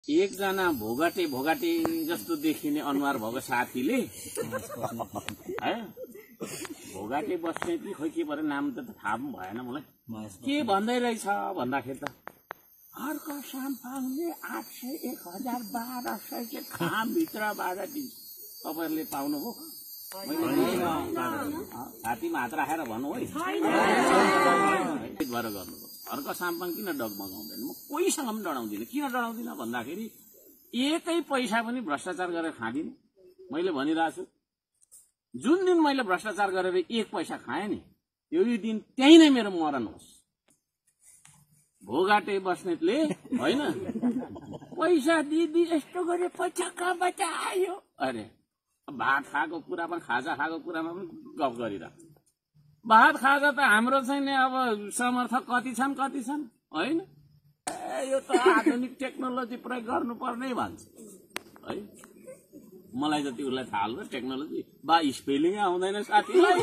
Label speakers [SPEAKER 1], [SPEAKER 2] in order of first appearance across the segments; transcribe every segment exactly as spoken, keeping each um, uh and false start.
[SPEAKER 1] एकजना भोगाटे भोगाटे जस्तो देखिने अनुहार भएको साथीले है भोगाटे बस्ने कि खोइ के परे नाम त थाहा पनि भएन मलाई के भन्दै रहेछ भन्दाखेरि त अर्को साम्पाङले आठ सय एक हजार बाह्र सय चाहिँ खामभित्रबाट दिन्छ तपाईँहरूले पाउनुभयो छातीमा हात राखेर भन्नु है भएर गर्नुभयो अर्को साम्पाङ किन डगमगाउँदैन म कोहीसँग पनि डराउँदिनँ किन डराउँदिनँ भन्दाखेरि एकै पैसा पनि भ्रष्टाचार गरेर खाँदिनँ मैले भनिरहेको छु जुन दिन मैले भ्रष्टाचार गरेर एक पैसा खाएँ नि यो दिन त्यही नै मेरो मरण होस् भोगाटे बस्नेतले होइन पैसा दिदी यस्तो गरे पैसा कहाँबाट आयो अरे भात खाएको कुरामा खाजा खाएको कुरामा पनि गफ गरिरहेको भात खाजा त हाम्रो चाहिँ नि अब समर्थक कति छन् कति छन् होइन यो त आधुनिक टेक्नोलोजी प्रयोग गर्नुपर्ने भन्छ है मलाई जति उसलाई थाहा हो टेक्नोलोजी बा स्पेलिङ आउँदैन साथीलाई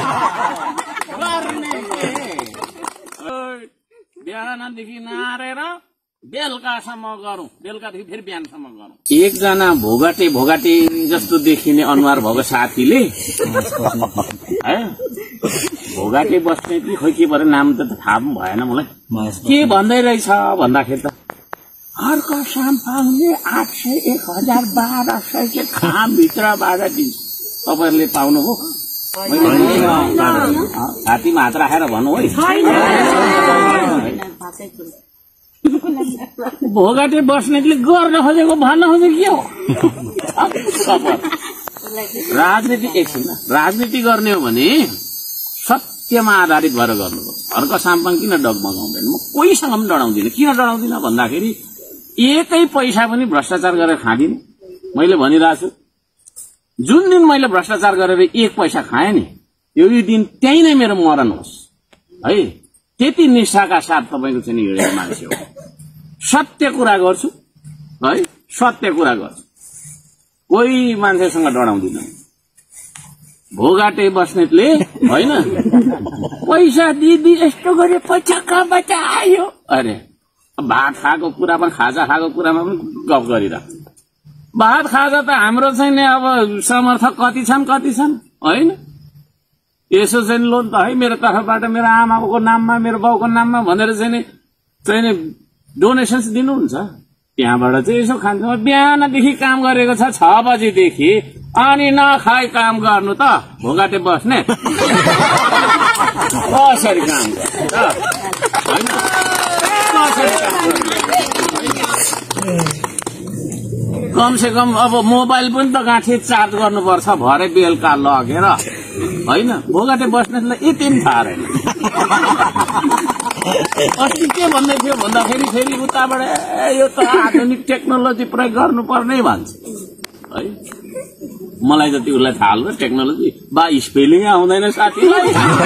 [SPEAKER 1] बिहानदेखि नारेर बेलुकासम्म गरौँ बेलुकादेखि फेरि बिहानसम्म गरौँ एकजना भोगाटे भोगाटे जस्तो देखिने अनुहार भएको साथीले है भोगाटे बस्ने कि खोइ के परे नाम त थाहा पनि भएन मलाई के भन्दै रहेछ भन्दाखेरि त अर्को साम्पाङले आठ सय एक हजार बाह्र सय चाहिँ खामभित्रबाट दिन्छ तपाईँहरूले पाउनुभयो छातीमा हात राखेर भन्नु है भोगाटे बस्नेतले गर्न खोजेको भन्न खोजेको के हो राजनीति एकछिन राजनीति गर्ने हो भने सत्यमा आधारित भएर गर्नुभयो अर्को साम्पाङ किन डगमगाउँदैन म कोहीसँग पनि डराउँदिनँ किन डराउँदिनँ भन्दाखेरि एकै पैसा पनि भ्रष्टाचार गरेर खाँदिनँ मैले भनिरहेको छु जुन दिन मैले भ्रष्टाचार गरेर एक पैसा खाएँ नि यो दिन त्यही नै मेरो मरण होस् है त्यति निष्ठाका साथ तपाईँको चाहिँ हिँडेको मान्छे हो सत्य कुरा गर्छु है सत्य कुरा गर्छु कोही मान्छेसँग डराउँदिनँ भोगाटे बस्नेतले होइन पैसा दिदी यस्तो गरे पैसा कहाँबाट आयो अरे भात खाएको कुरामा खाजा खाएको कुरामा पनि गफ गरिरहेको भात खाजा त हाम्रो चाहिँ नि अब समर्थक कति छन् कति छन् होइन यसो चाहिँ लोन त है मेरो तर्फबाट मेरो आमाको नाममा मेरो बाउको नाममा भनेर चाहिँ नि चाहिँ नि डोनेसन्स दिनुहुन्छ त्यहाँबाट चाहिँ यसो खान्छ बिहानदेखि काम गरेको छ छ बजीदेखि अनि नखाई काम गर्नु त भोगाटे बस्ने कसरी काम गर्नु होइन कसरी काम कमसे कम अब मोबाइल पनि त गाँठी चार्ज गर्नुपर्छ भरे बेलुका लगेर होइन भोगाटे बस्नेलाई यति पनि थाहा रहेन अस्ति के भन्दै थियो भन्दाखेरि फेरि उताबाट यो त आधुनिक टेक्नोलोजी प्रयोग गर्नुपर्ने भन्छ है मलाई जति उसलाई थाहा हो टेक्नोलोजी बा स्पेलिङ आउँदैन साथीलाई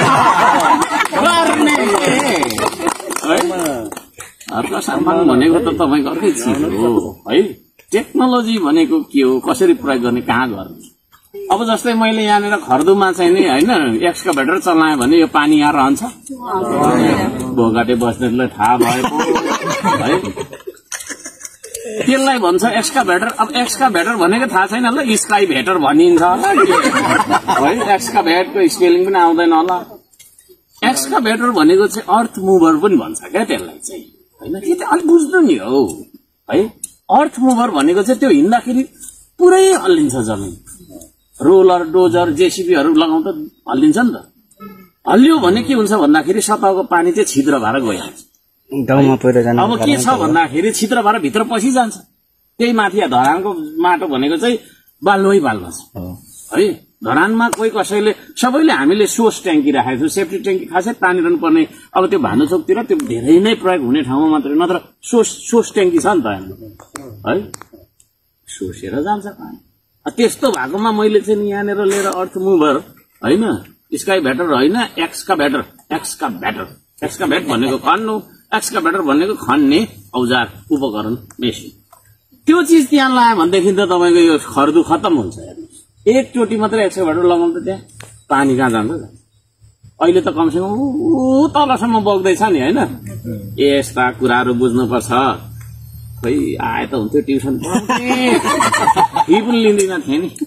[SPEAKER 1] अर्को सामान भनेको त तपाईँको अर्कै चिज हो है टेक्नोलोजी भनेको के हो कसरी प्रयोग गर्ने कहाँ गर्ने अब जस्तै मैले यहाँनिर खर्दुमा चाहिँ नि होइन एक्सकाभेटर चलाएँ भने यो पानी यहाँ रहन्छ भोगाटे बस्नेलाई थाहा भएको है त्यसलाई भन्छ एक्सकाभेटर अब एक्सकाभेटर भनेको थाहा छैन होला स्काई भेटर भनिन्छ होला है एक्सकाभेटको स्पेलिङ पनि आउँदैन होला एक्सकाभेटर भनेको चाहिँ अर्थ मुभर पनि भन्छ क्या त्यसलाई चाहिँ होइन के चाहिँ अलिक बुझ्नु नि हौ है अर्थ मुभर भनेको चाहिँ त्यो हिँड्दाखेरि पुरै हल्लिन्छ जमिन रोलर डोजर जेसीबीहरू लगाउँदा हल्लिन्छ नि त हल्लियो भने के हुन्छ भन्दाखेरि सतहको पानी चाहिँ छिद्र भएर गइहाल्छ अब के छ भन्दाखेरि छिद्र भएर भित्र पसिजान्छ त्यही माथि धरानको माटो भनेको चाहिँ बालुवै बाल्नु छ है धरानमा कोही कसैले सबैले हामीले सोर्स ट्याङ्की राखेको छौँ सेफ्टी ट्याङ्की खासै तानिरहनु पर्ने अब त्यो भानुचोकतिर त्यो धेरै नै प्रयोग हुने ठाउँमा मात्रै नत्र सोर्स सोर्स ट्याङ्की छ नि त है सोर्सेर जान्छ पानी त्यस्तो भएकोमा मैले चाहिँ यहाँनिर लिएर अर्थ मुभर होइन स्काई भेटर होइन एक्सका भेटर एक्सका भेटर एक्सका भेट भनेको खन्नु एक्सका भेटर भनेको खन्ने औजार उपकरण मेसिन त्यो चिज त्यहाँ लगायो भनेदेखि त तपाईँको यो खर्दु खत्तम हुन्छ एकचोटि मात्रै एक्सका भेटर लगाउनु त त्यहाँ पानी कहाँ जान्छ अहिले त कमसेकम ऊ तलसम्म बग्दैछ नि होइन यस्ता कुराहरू बुझ्नुपर्छ खोइ आए त हुन्थ्यो ट्युसन पढाउने फी पनि लिँदैन थिएँ नि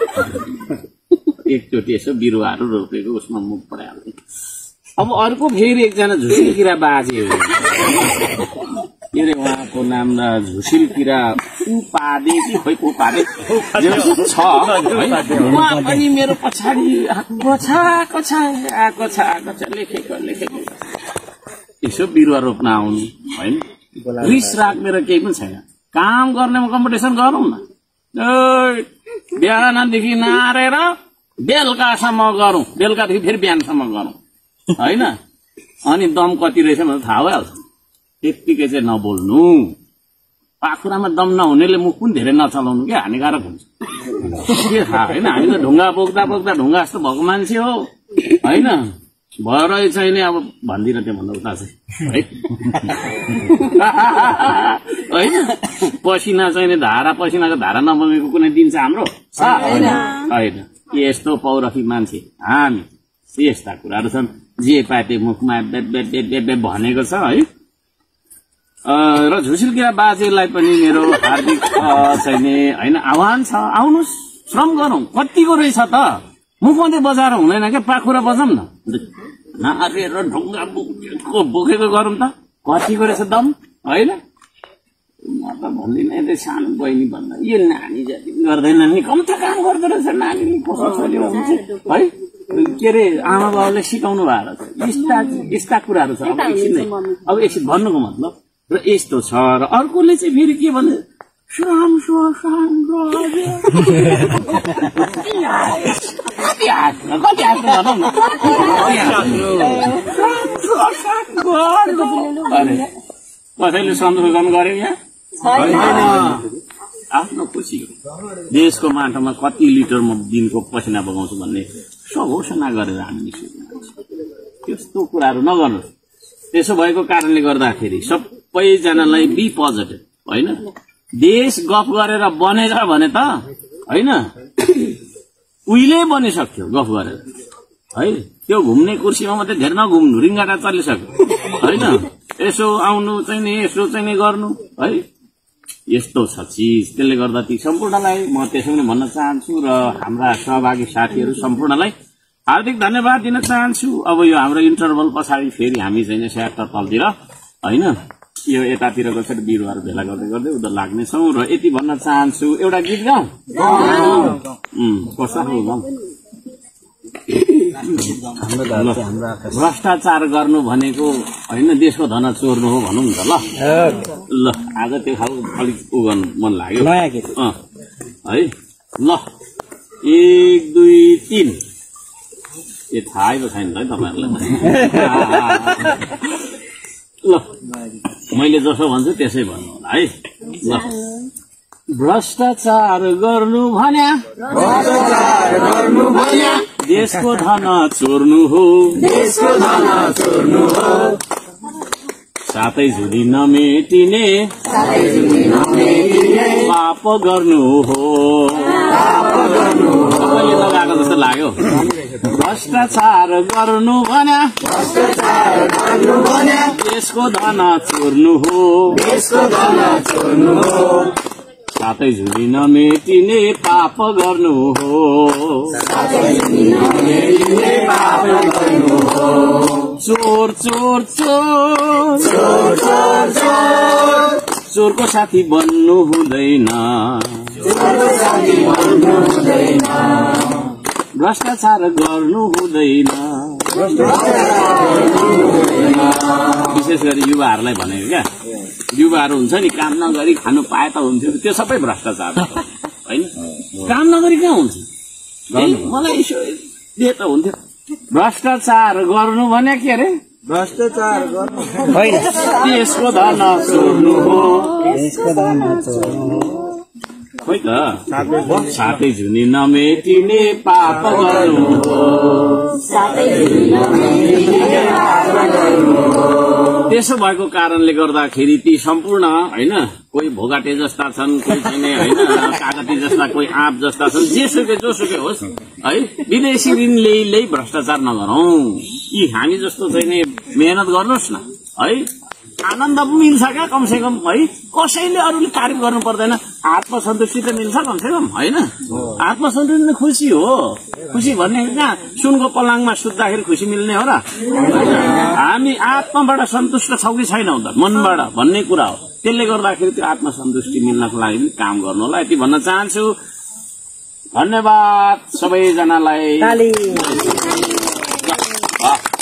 [SPEAKER 1] एकचोटि यसो बिरुवाहरू रोपेको उसमा मुख पढाइहाल्थेँ। अब अर्को फेरि एकजना झुसिल किरा बाजे हो के अरे उहाँको नाम झुसिल किरा उपादे कि खोइ उपादे छ है। उहाँ पनि मेरो पछाडि आएको छ आएको छ आएको छ आएको छ लेखेको लेखेको यसो बिरुवा रोप्न आउनु होइन। रिस राग मेरो केही पनि छैन। काम गर्नेमा कम्पिटिसन गरौँ न बिहानदेखि नारेर बेलुकासम्म गरौँ बेलुकादेखि फेरि बिहानसम्म गरौँ होइन। अनि दम कति रहेछ भने थाहा भइहाल्छ। त्यत्तिकै चाहिँ नबोल्नु। पाखुरामा दम नहुनेले मुख पनि धेरै नचलाउनु क्या हानिकारक हुन्छ के थाहा होइन। हामी त ढुङ्गा बोक्दा बोक्दा ढुङ्गा जस्तो भएको मान्छे हो होइन। भरै चाहिँ नि अब भन्दिनँ त्योभन्दा उता चाहिँ है होइन। पसिना चाहिँ नि धारा पसिनाको धारा नबगेको कुनै दिन चाहिँ हाम्रो होइन। यस्तो पौरखी मान्छे हामी यस्ता कुराहरू छन् जे पाते मुखमा भनेको छ है। र झुसिल किरा बाजेलाई पनि मेरो हार्दिक चाहिँ नि होइन आह्वान छ आउनुहोस् श्रम गरौँ। कतिको रहेछ त मुख मात्रै बजाएर हुँदैन क्या पाखुरा बजाउँ न नारेर ढुङ्गा बोकेको बोकेको गरौँ त कतिको रहेछ दम होइन। म त भन्दिनँ यतै सानो बहिनी भन्दा यो नानी जति गर्दैन नि कम्ता काम गर्दो रहेछ नानीले कसो छोरी हुन्छ है। के अरे आमा बाबाले सिकाउनु भएको छ यस्ता यस्ता कुराहरू छ। अब एकछिन अब एकछिन भन्नुको मतलब र यस्तो छ। र अर्कोले चाहिँ फेरि के भन्छ श्राम श्वासान कसैले संशोधन गर्यो यहाँ आफ्नो खुसी हो। देशको माटोमा कति लिटर म दिनको पसिना बगाउँछु भन्ने सघोषणा गरेर हामी निस्किनु त्यस्तो कुराहरू नगर्नुहोस्। त्यसो भएको कारणले गर्दाखेरि सबैजनालाई बी पोजिटिभ होइन। देश गफ गरेर बनेछ भने त होइन उहिले बनिसक्थ्यो गफ गरेर है। त्यो घुम्ने कुर्सीमा मात्रै धेरै नघुम्नु रिङ्गाटा चलिसक्यो होइन। यसो आउनु चाहिँ नि यसो चाहिँ नि गर्नु है। यस्तो छ चिज। त्यसले गर्दा ती सम्पूर्णलाई म त्यसो पनि भन्न चाहन्छु र हाम्रा सहभागी साथीहरू सम्पूर्णलाई हार्दिक धन्यवाद दिन चाहन्छु। अब यो हाम्रो इन्टरभल पछाडि फेरि हामी चाहिँ स्याटर तलतिर होइन यो यतातिर कसरी बिरुवाहरू भेला गर्दै गर्दै उता लाग्नेछौँ। र यति भन्न चाहन्छु एउटा गीत गाउँ कसरी गाउँ। भ्रष्टाचार गर्नु भनेको होइन देशको धन चोर्नु हो भनौँ न त ल ल आज त्यो खालको अलिक उ गर्नु मन लाग्यो है। ल एक दुई तिन ए थाहै पो छैन है तपाईँहरूलाई ल मैले जसो भन्छु त्यसै भन्नु होला है। ल भ्रष्टाचार गर्नु भन्या देशको धन चोर्नु हो साथै झुली नमेटिने पाप गर्नु हो। सबैले लगाएको जस्तो लाग्यो। भ्रष्टाचार गर्नु भन्या देशको धन चोर्नु हो साथै झुली नमेटिने पाप गर्नु हो। चोर चोर चोर चोरको साथी बन्नु हुँदैन भ्रष्टाचार गर्नु हुँदैन। विशेष गरी युवाहरूलाई भनेको क्या युवाहरू हुन्छ नि काम नगरी खानु पाए त हुन्थ्यो त्यो सबै भ्रष्टाचार होइन। काम नगरी कहाँ हुन्छ मलाई यसो दिए त हुन्थ्यो। भ्रष्टाचार गर्नु भने के अरे भ्रष्टाचार गर्नु देशको धन चोर्नु हो खोइ त साथै झुनी नमेटिने पाप गर्नु हो। त्यसो भएको कारणले गर्दाखेरि ती सम्पूर्ण होइन कोही भोगाटे जस्ता छन् कोही चाहिँ होइन कागती जस्ता कोही आँप जस्ता छन् जेसुकै जोसुकै होस् है विदेशी ऋण ल्याइ ल्याइ भ्रष्टाचार नगरौं। यी हामी जस्तो चाहिँ नि मेहनत गर्नुहोस् न है काम आनन्द मिल्छ क्या कमसे कम है। कसैले अरूले तारिफ गर्नु पर्दैन, आत्मसन्तुष्टि त मिल्छ कमसे कम होइन। आत्मसन्तुष्टि खुसी हो। खुसी भन्ने कहाँ सुनको पलाङमा सुत्दाखेरि खुसी मिल्ने हो र? हामी आत्माबाट सन्तुष्ट छौँ कि छैनौँ त, मनबाट भन्ने कुरा हो। त्यसले गर्दाखेरि त्यो आत्मसन्तुष्टि मिल्नको लागि पनि काम गर्नु होला, यति भन्न चाहन्छु। धन्यवाद सबैजनालाई।